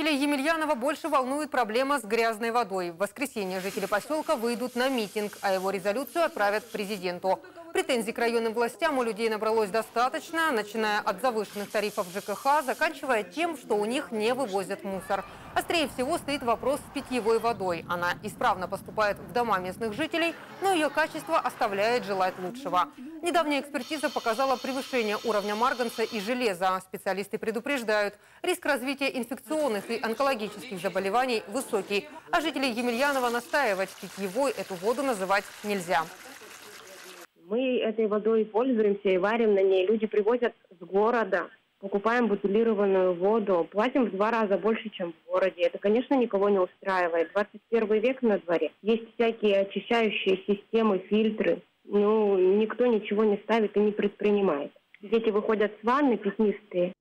Жителей Емельянова больше волнует проблема с грязной водой. В воскресенье жители поселка выйдут на митинг, а его резолюцию отправят президенту. Претензий к районным властям у людей набралось достаточно, начиная от завышенных тарифов ЖКХ, заканчивая тем, что у них не вывозят мусор. Острее всего стоит вопрос с питьевой водой. Она исправно поступает в дома местных жителей, но ее качество оставляет желать лучшего. Недавняя экспертиза показала превышение уровня марганца и железа. Специалисты предупреждают, риск развития инфекционных и онкологических заболеваний высокий. А жителей Емельянова настаивать питьевой эту воду называть нельзя. Мы этой водой пользуемся и варим на ней. Люди привозят с города, покупаем бутилированную воду, платим в 2 раза больше, чем в городе. Это, конечно, никого не устраивает. 21 век на дворе. Есть всякие очищающие системы, фильтры. Никто ничего не ставит и не предпринимает. Дети выходят с ванны пятнистые,